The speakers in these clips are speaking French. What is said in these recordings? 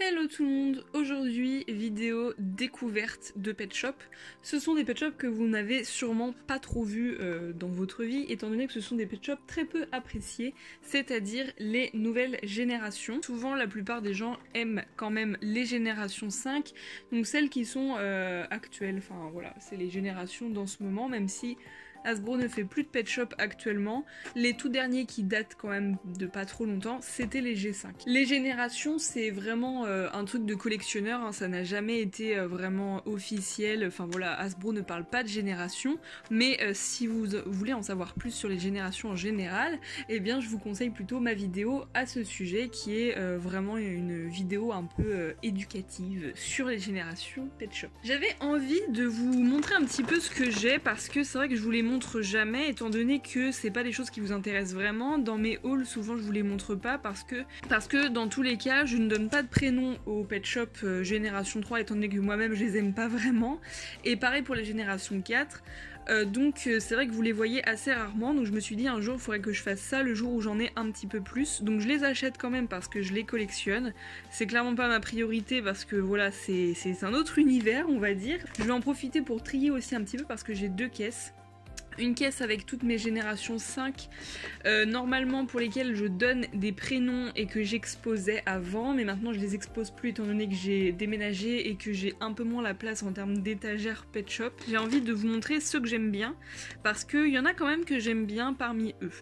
Hello tout le monde, aujourd'hui vidéo découverte de pet shop. Ce sont des pet shops que vous n'avez sûrement pas trop vus dans votre vie étant donné que ce sont des pet shops très peu appréciés, c'est-à-dire les nouvelles générations. Souvent la plupart des gens aiment quand même les générations 5, donc celles qui sont actuelles, enfin voilà, c'est les générations dans ce moment, même si Hasbro ne fait plus de pet shop actuellement. Les tout derniers qui datent quand même de pas trop longtemps, c'était les G5. Les générations, c'est vraiment un truc de collectionneur, hein, ça n'a jamais été vraiment officiel. Enfin voilà, Hasbro ne parle pas de génération, mais si vous voulez en savoir plus sur les générations en général, eh bien je vous conseille plutôt ma vidéo à ce sujet, qui est vraiment une vidéo un peu éducative sur les générations pet shop. J'avais envie de vous montrer un petit peu ce que j'ai, parce que c'est vrai que je vous les montre jamais, étant donné que c'est pas des choses qui vous intéressent vraiment. Dans mes hauls, souvent je vous les montre pas parce que dans tous les cas, je ne donne pas de prénom aux pet shop génération 3, étant donné que moi-même je les aime pas vraiment. Et pareil pour les générations 4. Donc c'est vrai que vous les voyez assez rarement, donc je me suis dit un jour il faudrait que je fasse ça le jour où j'en ai un petit peu plus. Donc je les achète quand même parce que je les collectionne. C'est clairement pas ma priorité parce que voilà, c'est un autre univers on va dire. Je vais en profiter pour trier aussi un petit peu parce que j'ai deux caisses. Une caisse avec toutes mes générations 5, normalement pour lesquelles je donne des prénoms et que j'exposais avant, mais maintenant je les expose plus étant donné que j'ai déménagé et que j'ai un peu moins la place en termes d'étagère pet shop. J'ai envie de vous montrer ceux que j'aime bien, parce qu'il y en a quand même que j'aime bien parmi eux.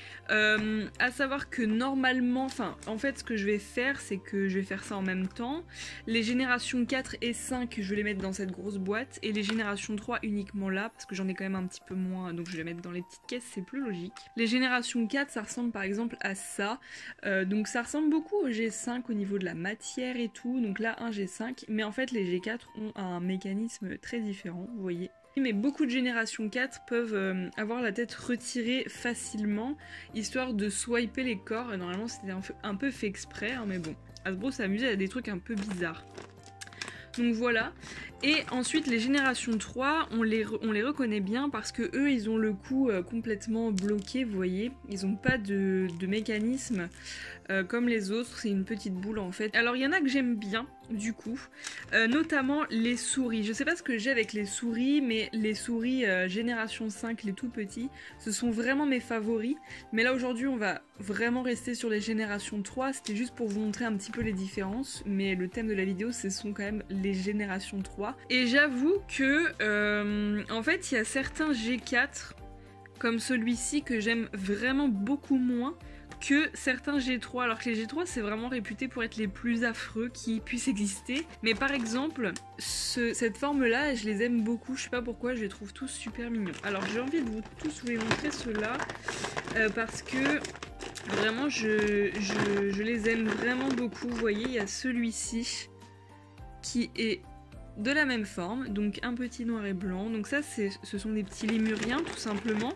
À savoir que normalement, enfin en fait ce que je vais faire, c'est que je vais faire ça en même temps. Les générations 4 et 5 je vais les mettre dans cette grosse boîte, et les générations 3 uniquement là parce que j'en ai quand même un petit peu moins, donc je vais les mettre dans les petites caisses, c'est plus logique. Les générations 4 ça ressemble par exemple à ça, donc ça ressemble beaucoup au G5 au niveau de la matière et tout, donc là un G5, mais en fait les G4 ont un mécanisme très différent, vous voyez. Mais beaucoup de générations 4 peuvent avoir la tête retirée facilement, histoire de swiper les corps. Normalement c'était un peu fait exprès, hein, mais bon, Hasbro s'est amusé à des trucs un peu bizarres. Donc voilà. Et ensuite les générations 3, on les reconnaît bien parce que eux ils ont le cou complètement bloqué, vous voyez. Ils n'ont pas de mécanisme comme les autres, c'est une petite boule en fait. Alors il y en a que j'aime bien du coup, notamment les souris. Je sais pas ce que j'ai avec les souris, mais les souris génération 5, les tout petits, ce sont vraiment mes favoris. Mais là aujourd'hui on va vraiment rester sur les générations 3, c'était juste pour vous montrer un petit peu les différences, mais le thème de la vidéo ce sont quand même les générations 3. Et j'avoue que en fait il y a certains G4 comme celui-ci que j'aime vraiment beaucoup moins que certains G3, alors que les G3 c'est vraiment réputé pour être les plus affreux qui puissent exister. Mais par exemple, cette forme là, je les aime beaucoup, je sais pas pourquoi, je les trouve tous super mignons. Alors j'ai envie de vous tous vous les montrer ceux-là, parce que vraiment je les aime vraiment beaucoup. Vous voyez, il y a celui-ci qui est de la même forme, donc un petit noir et blanc, donc ça ce sont des petits lémuriens tout simplement.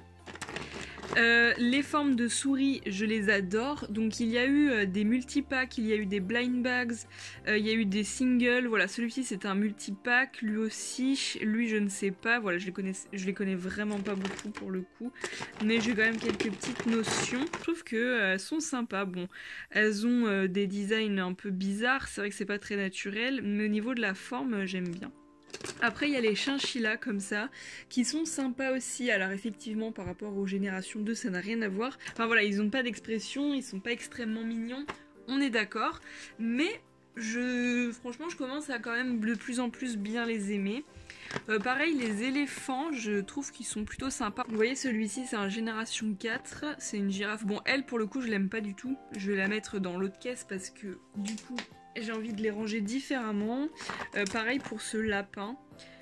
Les formes de souris, je les adore. Donc il y a eu des multipacks, il y a eu des blind bags, il y a eu des singles. Voilà, celui-ci c'est un multipack, lui aussi, lui je ne sais pas. Voilà, je les connais vraiment pas beaucoup pour le coup, mais j'ai quand même quelques petites notions. Je trouve que elles sont sympas. Bon, elles ont des designs un peu bizarres, c'est vrai que c'est pas très naturel, mais au niveau de la forme, j'aime bien. Après il y a les chinchillas comme ça, qui sont sympas aussi. Alors effectivement par rapport aux générations 2 ça n'a rien à voir. Enfin voilà, ils n'ont pas d'expression, ils sont pas extrêmement mignons, on est d'accord. Mais franchement je commence à quand même de plus en plus bien les aimer. Pareil les éléphants, je trouve qu'ils sont plutôt sympas. Vous voyez celui-ci c'est un génération 4, c'est une girafe. Bon elle pour le coup je l'aime pas du tout, je vais la mettre dans l'autre caisse parce que du coup j'ai envie de les ranger différemment. Pareil pour ce lapin.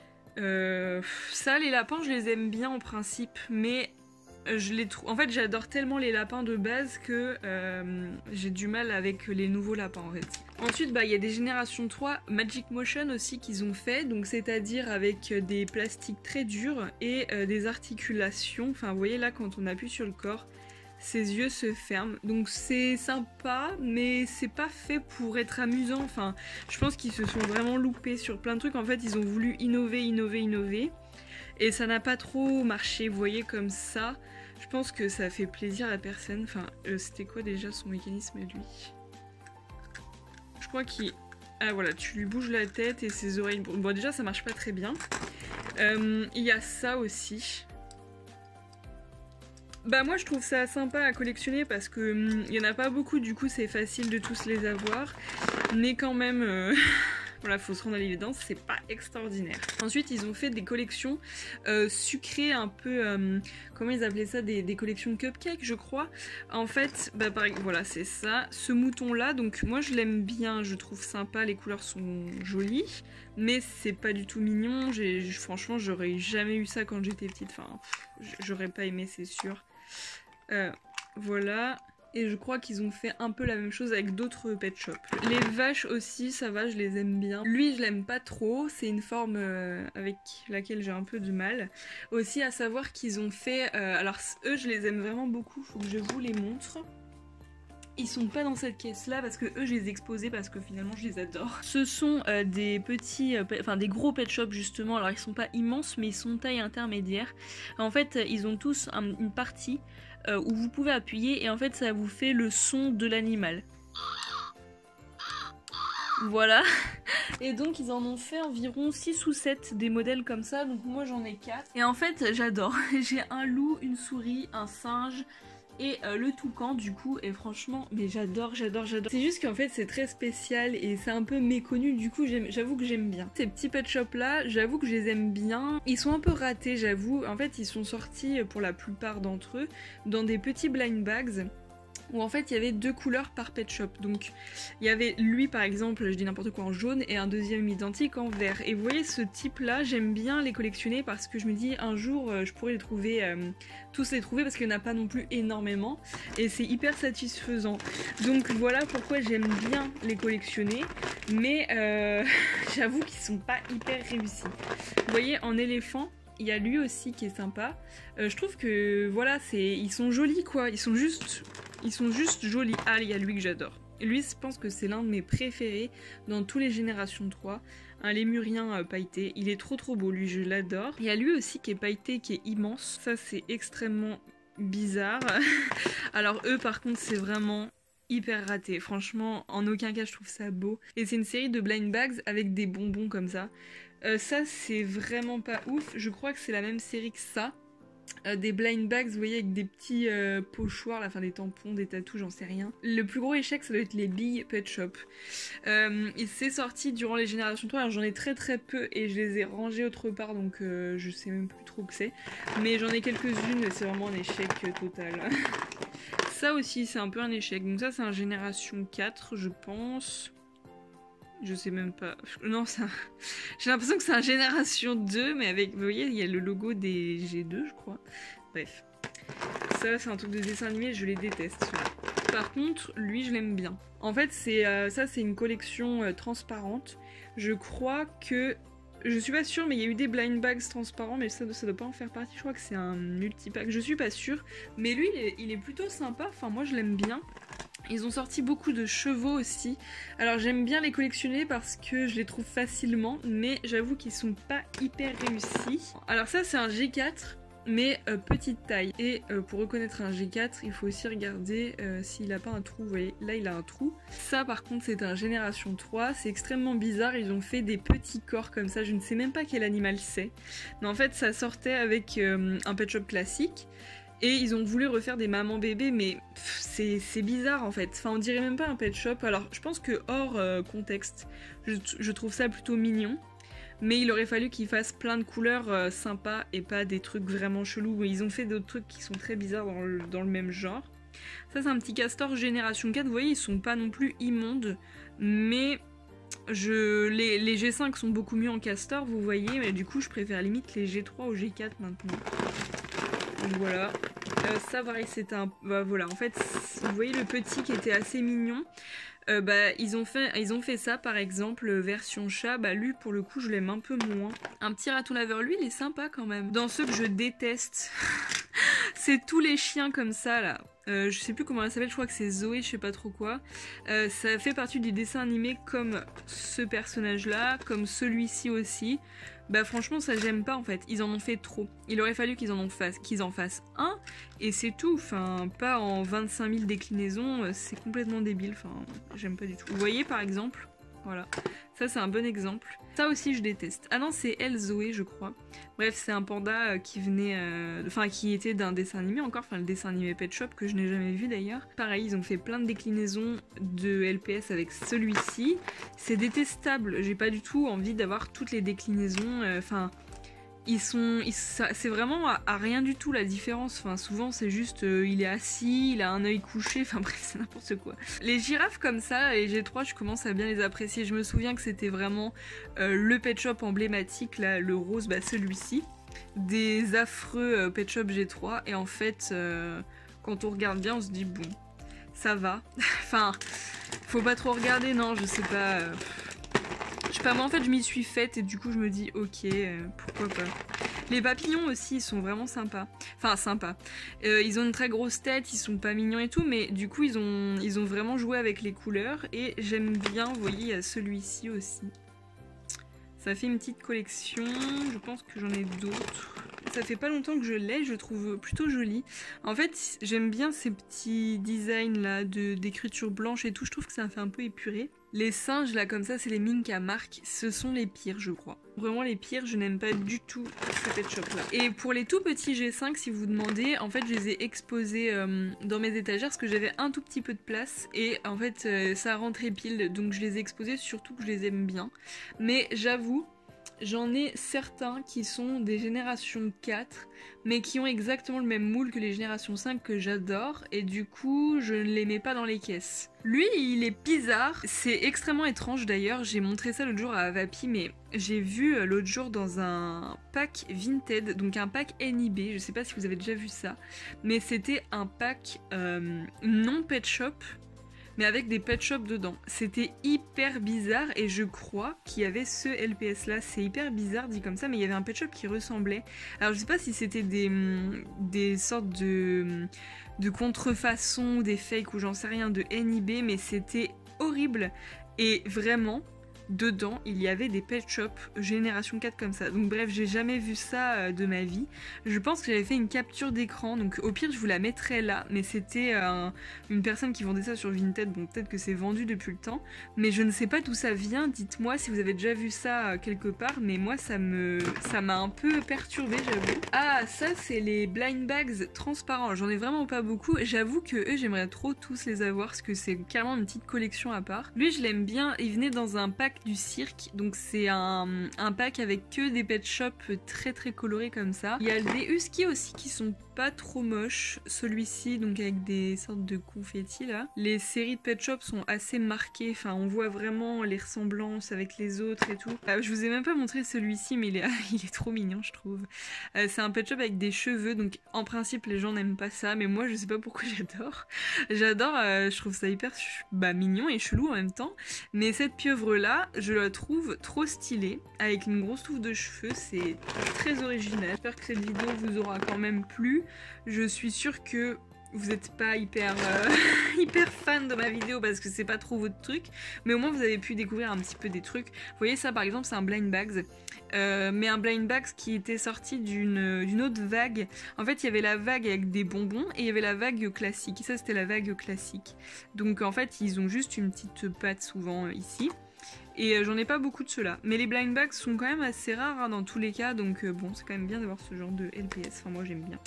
Ça, les lapins, je les aime bien en principe, mais je les trouve. En fait, j'adore tellement les lapins de base que j'ai du mal avec les nouveaux lapins en fait. Ensuite, bah, il y a des générations 3 Magic Motion aussi qu'ils ont fait, donc c'est-à-dire avec des plastiques très durs et des articulations. Enfin, vous voyez là, quand on appuie sur le corps, ses yeux se ferment, donc c'est sympa, mais c'est pas fait pour être amusant. Enfin, je pense qu'ils se sont vraiment loupés sur plein de trucs. En fait, ils ont voulu innover, et ça n'a pas trop marché. Vous voyez comme ça, je pense que ça fait plaisir à personne. Enfin, c'était quoi déjà son mécanisme lui? Je crois qu'il Ah voilà, tu lui bouges la tête et ses oreilles. Bon déjà ça marche pas très bien. Il y a ça aussi. Bah moi je trouve ça sympa à collectionner parce que il y en a pas beaucoup, du coup c'est facile de tous les avoir. Mais quand même, voilà, faut se rendre à l'évidence, c'est pas extraordinaire. Ensuite ils ont fait des collections sucrées un peu, comment ils appelaient ça, des collections cupcakes je crois. En fait, bah voilà c'est ça, ce mouton là, donc moi je l'aime bien, je trouve sympa, les couleurs sont jolies. Mais c'est pas du tout mignon, franchement j'aurais jamais eu ça quand j'étais petite, enfin j'aurais pas aimé c'est sûr. Voilà, et je crois qu'ils ont fait un peu la même chose avec d'autres pet shops. Les vaches aussi, ça va, je les aime bien. Lui, je l'aime pas trop, c'est une forme avec laquelle j'ai un peu de mal. Aussi, à savoir qu'ils ont fait... alors, eux, je les aime vraiment beaucoup, faut que je vous les montre. Ils sont pas dans cette caisse là parce que eux je les ai exposés parce que finalement je les adore. Ce sont des petits, enfin des gros pet shops justement, alors ils sont pas immenses mais ils sont taille intermédiaire. En fait ils ont tous une partie où vous pouvez appuyer et en fait ça vous fait le son de l'animal. Voilà. Et donc ils en ont fait environ 6 ou 7 des modèles comme ça, donc moi j'en ai 4. Et en fait j'adore, j'ai un loup, une souris, un singe et le toucan du coup, et franchement mais j'adore. C'est juste qu'en fait c'est très spécial et c'est un peu méconnu, du coup j'avoue que j'aime bien. Ces petits pet shops là, j'avoue que je les aime bien. Ils sont un peu ratés j'avoue, en fait ils sont sortis pour la plupart d'entre eux dans des petits blind bags où en fait il y avait 2 couleurs par pet shop. Donc il y avait lui par exemple, je dis n'importe quoi, en jaune et un deuxième identique en vert. Et vous voyez ce type là, j'aime bien les collectionner parce que je me dis un jour je pourrais les trouver, tous les trouver parce qu'il n'y en a pas non plus énormément et c'est hyper satisfaisant. Donc voilà pourquoi j'aime bien les collectionner, mais j'avoue qu'ils sont pas hyper réussis. Vous voyez en éléphant, il y a lui aussi qui est sympa. Je trouve que voilà, ils sont jolis quoi, ils sont juste jolis. Ah, il y a lui que j'adore. Lui, je pense que c'est l'un de mes préférés dans tous les générations 3. Un lémurien pailleté. Il est trop beau, lui, je l'adore. Il y a lui aussi qui est pailleté, qui est immense. Ça, c'est extrêmement bizarre. Alors eux, par contre, c'est vraiment hyper raté. Franchement, en aucun cas, je trouve ça beau. Et c'est une série de blind bags avec des bonbons comme ça. Ça, c'est vraiment pas ouf. Je crois que c'est la même série que ça. Des blind bags, vous voyez, avec des petits pochoirs, là, enfin des tampons, des tatous, j'en sais rien. Le plus gros échec, ça doit être les Big Pet Shop. Il s'est sorti durant les générations 3, alors j'en ai très peu et je les ai rangés autre part, donc je sais même plus trop que c'est. Mais j'en ai quelques-unes et c'est vraiment un échec total. Ça aussi, c'est un peu un échec. Donc ça, c'est un génération 4, je pense. Je sais même pas. Non, j'ai l'impression que c'est un génération 2, mais avec, vous voyez, il y a le logo des G2, je crois. Bref. Ça, c'est un truc de dessin animé, je les déteste. Par contre, lui, je l'aime bien. En fait, ça, c'est une collection transparente. Je crois que... Je suis pas sûre, mais il y a eu des blind bags transparents, mais ça doit pas en faire partie. Je crois que c'est un multipack. Je suis pas sûre. Mais lui, il est plutôt sympa. Enfin, moi, je l'aime bien. Ils ont sorti beaucoup de chevaux aussi. Alors j'aime bien les collectionner parce que je les trouve facilement, mais j'avoue qu'ils sont pas hyper réussis. Alors ça c'est un G4, mais petite taille. Et pour reconnaître un G4, il faut aussi regarder s'il a pas un trou. Vous voyez, là il a un trou. Ça par contre c'est un génération 3, c'est extrêmement bizarre. Ils ont fait des petits corps comme ça, je ne sais même pas quel animal c'est. Mais en fait ça sortait avec un pet shop classique. Et ils ont voulu refaire des mamans bébés, mais c'est bizarre en fait. Enfin, on dirait même pas un pet shop. Alors, je pense que hors contexte, je trouve ça plutôt mignon. Mais il aurait fallu qu'ils fassent plein de couleurs sympas et pas des trucs vraiment chelous. Ils ont fait d'autres trucs qui sont très bizarres dans le même genre. Ça, c'est un petit castor génération 4. Vous voyez, ils sont pas non plus immondes. Mais les G5 sont beaucoup mieux en castor, vous voyez. Mais du coup, je préfère limite les G3 aux G4 maintenant. Donc voilà, ça pareil c'est un... Bah voilà, en fait, vous voyez le petit qui était assez mignon, ils ont fait ça par exemple, version chat, bah lui pour le coup je l'aime un peu moins. Un petit raton laveur, lui il est sympa quand même. Dans ceux que je déteste, c'est tous les chiens comme ça là. Je sais plus comment elle s'appelle, je crois que c'est Zoé, je sais pas trop quoi. Ça fait partie du dessin animé comme ce personnage là, comme celui-ci aussi. Bah franchement ça j'aime pas en fait, ils en ont fait trop. Il aurait fallu qu'ils en fassent un et c'est tout, enfin pas en 25 000 déclinaisons, c'est complètement débile, enfin j'aime pas du tout. Vous voyez par exemple, Voilà, ça c'est un bon exemple. Ça aussi je déteste. Ah non, c'est elle Zoé je crois. Bref, c'est un panda qui venait, qui était d'un dessin animé encore, le dessin animé Pet Shop que je n'ai jamais vu d'ailleurs. Pareil, ils ont fait plein de déclinaisons de LPS avec celui-ci. C'est détestable, j'ai pas du tout envie d'avoir toutes les déclinaisons, c'est vraiment à rien du tout la différence. Souvent c'est juste il est assis, il a un œil couché, bref c'est n'importe quoi. Les girafes comme ça, les G3, je commence à bien les apprécier. Je me souviens que c'était vraiment le Pet Shop emblématique, là, le rose, celui-ci, des affreux Pet Shop G3. Et en fait, quand on regarde bien, on se dit bon, ça va. Faut pas trop regarder, non, je sais pas. Je sais pas, moi en fait je m'y suis faite et du coup je me dis ok, pourquoi pas. Les papillons aussi ils sont vraiment sympas. Sympas. Ils ont une très grosse tête, ils sont pas mignons et tout, mais du coup ils ont vraiment joué avec les couleurs et j'aime bien, vous voyez, il y a celui-ci aussi. Ça fait une petite collection, je pense que j'en ai d'autres. Ça fait pas longtemps que je l'ai, je le trouve plutôt joli. En fait, j'aime bien ces petits designs là d'écriture blanche et tout, je trouve que ça fait un peu épuré. Les singes là comme ça, c'est les Minka Mark, ce sont les pires je crois. Vraiment les pires, je n'aime pas du tout ce Pet Shop là. Et pour les tout petits G5, si vous demandez, en fait je les ai exposés dans mes étagères parce que j'avais un tout petit peu de place et en fait ça rentrait pile, donc je les ai exposés, surtout que je les aime bien. Mais j'avoue, j'en ai certains qui sont des générations 4, mais qui ont exactement le même moule que les générations 5 que j'adore, et du coup, je ne les mets pas dans les caisses. Lui, il est bizarre, c'est extrêmement étrange d'ailleurs, j'ai montré ça l'autre jour à Avapi, mais j'ai vu l'autre jour dans un pack Vinted, donc un pack NIB, je sais pas si vous avez déjà vu ça, mais c'était un pack non Pet Shop, mais avec des Pet Shop dedans. C'était hyper bizarre et je crois qu'il y avait ce LPS là. C'est hyper bizarre dit comme ça, mais il y avait un Pet Shop qui ressemblait. Alors je sais pas si c'était des sortes de contrefaçons, des fakes ou j'en sais rien, de NIB, mais c'était horrible. Et vraiment, dedans, il y avait des Pet Shop génération 4 comme ça. Donc bref, j'ai jamais vu ça de ma vie. Je pense que j'avais fait une capture d'écran, donc au pire je vous la mettrai là, mais c'était une personne qui vendait ça sur Vinted, bon peut-être que c'est vendu depuis le temps, mais je ne sais pas d'où ça vient, dites-moi si vous avez déjà vu ça quelque part, mais moi ça m'a un peu perturbée, j'avoue. Ah, ça c'est les blind bags transparents, j'en ai vraiment pas beaucoup, j'avoue que eux j'aimerais trop tous les avoir, parce que c'est carrément une petite collection à part. Lui je l'aime bien, il venait dans un pack du cirque, donc c'est un pack avec que des Pet Shop très très colorés comme ça. Il y a des huskies aussi qui sont pas trop moches, celui-ci donc avec des sortes de confettis là. Les séries de Pet Shop sont assez marquées, on voit vraiment les ressemblances avec les autres et tout. Je vous ai même pas montré celui-ci, mais il est trop mignon je trouve. C'est un Pet Shop avec des cheveux, donc en principe les gens n'aiment pas ça, mais moi je sais pas pourquoi j'adore. J'adore, je trouve ça hyper mignon et chelou en même temps, mais cette pieuvre là, je la trouve trop stylée, avec une grosse touffe de cheveux, c'est très original. J'espère que cette vidéo vous aura quand même plu. Je suis sûre que vous n'êtes pas hyper fan de ma vidéo parce que c'est pas trop votre truc, mais au moins vous avez pu découvrir un petit peu des trucs. Vous voyez ça par exemple, c'est un blind bags, mais un blind bags qui était sorti d'une autre vague. En fait il y avait la vague avec des bonbons et il y avait la vague classique, et ça c'était la vague classique. Donc en fait ils ont juste une petite patte souvent ici. Et j'en ai pas beaucoup de ceux-là. Mais les blind bags sont quand même assez rares dans tous les cas, donc bon, c'est quand même bien d'avoir ce genre de LPS. Moi j'aime bien.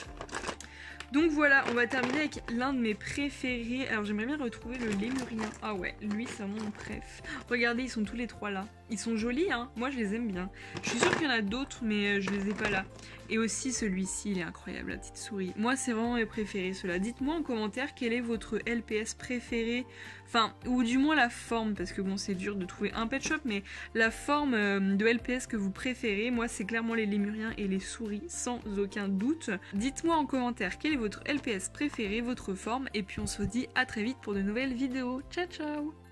Donc voilà, on va terminer avec l'un de mes préférés. Alors j'aimerais bien retrouver le lémurien. Ah ouais, lui c'est vraiment mon préf. Regardez, ils sont tous les trois là. Ils sont jolis, hein. Moi je les aime bien. Je suis sûre qu'il y en a d'autres, mais je les ai pas là. Et aussi celui-ci, il est incroyable, la petite souris. Moi c'est vraiment mes préférés ceux-là. Dites-moi en commentaire quel est votre LPS préféré. Ou du moins la forme, parce que bon c'est dur de trouver un Pet Shop, mais la forme de LPS que vous préférez, moi c'est clairement les lémuriens et les souris, sans aucun doute. Dites-moi en commentaire quel est votre LPS préféré, votre forme, et puis on se dit à très vite pour de nouvelles vidéos. Ciao ciao!